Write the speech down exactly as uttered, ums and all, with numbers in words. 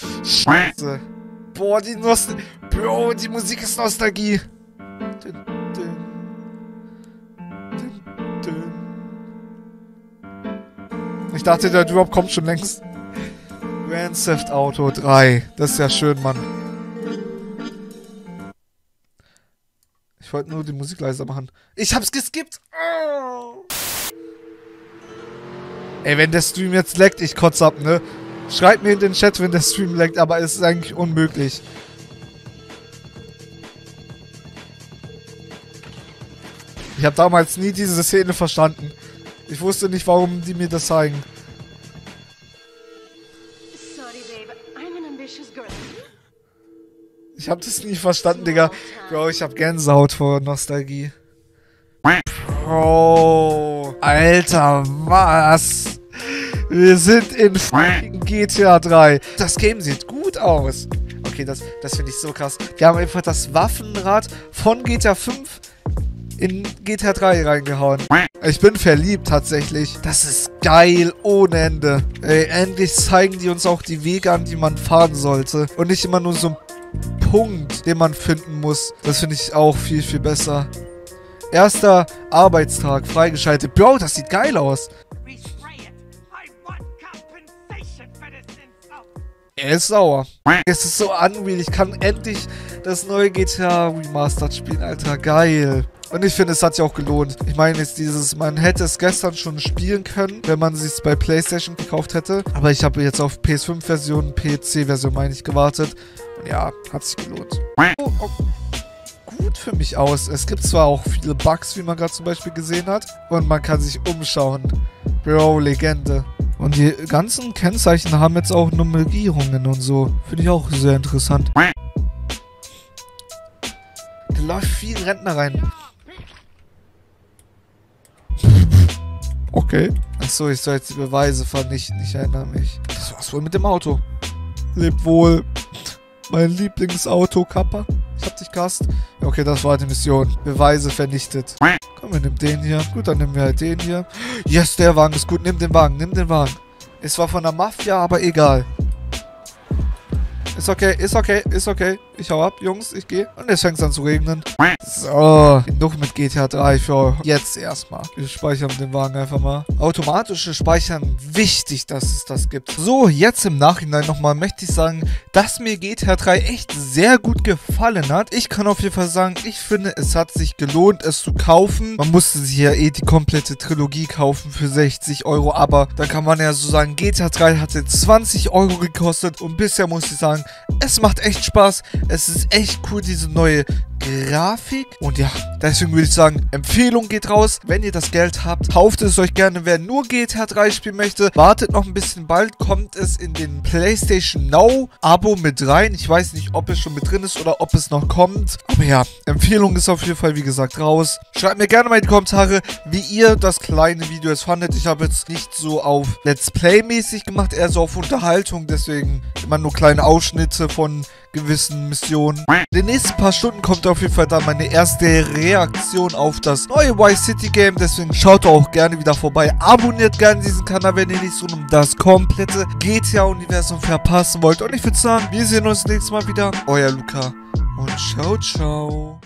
Scheiße. Boah, die Nostalgie. Bro, die Musik ist Nostalgie. Dün, dün. Dün, dün. Ich dachte, der Drop kommt schon längst. Grand Theft Auto drei. Das ist ja schön, Mann. Ich wollte nur die Musik leiser machen. Ich hab's geskippt. Oh. Ey, wenn der Stream jetzt laggt, ich kotze ab, ne? Schreibt mir in den Chat, wenn der Stream laggt, aber es ist eigentlich unmöglich. Ich habe damals nie diese Szene verstanden. Ich wusste nicht, warum die mir das zeigen. Ich habe das nie verstanden, Digga. Bro, ich habe Gänsehaut vor Nostalgie. Bro, Alter, was? Wir sind in fucking G T A drei. Das Game sieht gut aus. Okay, das, das finde ich so krass. Wir haben einfach das Waffenrad von G T A fünf in G T A drei reingehauen. Ich bin verliebt tatsächlich. Das ist geil ohne Ende. Ey, endlich zeigen die uns auch die Wege an, die man fahren sollte. Und nicht immer nur so ein Punkt, den man finden muss. Das finde ich auch viel, viel besser. Erster Arbeitstag freigeschaltet. Bro, das sieht geil aus. Er ist sauer. Es ist so unreal. Ich kann endlich das neue G T A Remastered spielen, Alter. Geil. Und ich finde, es hat sich auch gelohnt. Ich meine jetzt dieses, man hätte es gestern schon spielen können, wenn man es sich bei PlayStation gekauft hätte. Aber ich habe jetzt auf P S fünf Version, P C Version meine ich, gewartet. Und ja, hat sich gelohnt. Oh, oh. Gut für mich aus. Es gibt zwar auch viele Bugs, wie man gerade zum Beispiel gesehen hat. Und man kann sich umschauen. Bro, Legende. Und die ganzen Kennzeichen haben jetzt auch Nummerierungen und so. Finde ich auch sehr interessant. Da läuft viel Rentner rein. Okay. Achso, ich soll jetzt die Beweise vernichten. Ich erinnere mich. Das war's wohl mit dem Auto. Leb wohl. Mein Lieblingsauto, Kappa. Ich hab dich gehasst. Okay, das war die Mission. Beweise vernichtet. Komm, wir nehmen den hier. Gut, dann nehmen wir halt den hier. Yes, der Wagen ist gut. Nimm den Wagen, nimm den Wagen. Es war von der Mafia, aber egal. Ist okay, ist okay, ist okay. Ich hau ab, Jungs, ich gehe. Und jetzt fängt es an zu regnen. So, genug mit G T A drei für jetzt erstmal. Wir speichern den Wagen einfach mal. Automatische Speichern, wichtig, dass es das gibt. So, jetzt im Nachhinein nochmal möchte ich sagen, dass mir G T A drei echt sehr gut gefallen hat. Ich kann auf jeden Fall sagen, ich finde, es hat sich gelohnt, es zu kaufen. Man musste sich ja eh die komplette Trilogie kaufen für sechzig Euro. Aber dann kann man ja so sagen, G T A drei hat jetzt zwanzig Euro gekostet. Und bisher muss ich sagen, es macht echt Spaß. Es ist echt cool, diese neue Grafik. Und ja, deswegen würde ich sagen, Empfehlung geht raus. Wenn ihr das Geld habt, kauft es euch gerne. Wer nur G T A drei spielen möchte, wartet noch ein bisschen. Bald kommt es in den PlayStation Now Abo mit rein. Ich weiß nicht, ob es schon mit drin ist oder ob es noch kommt. Aber ja, Empfehlung ist auf jeden Fall, wie gesagt, raus. Schreibt mir gerne mal in die Kommentare, wie ihr das kleine Video jetzt fandet. Ich habe jetzt nicht so auf Let's Play mäßig gemacht, eher so auf Unterhaltung. Deswegen immer nur kleine Ausschnitte von gewissen Missionen. In den nächsten paar Stunden kommt auf jeden Fall dann meine erste Reaktion auf das neue Vice City Game. Deswegen schaut auch gerne wieder vorbei. Abonniert gerne diesen Kanal, wenn ihr nicht so das komplette G T A-Universum verpassen wollt. Und ich würde sagen, wir sehen uns nächstes Mal wieder. Euer Luca und ciao, ciao.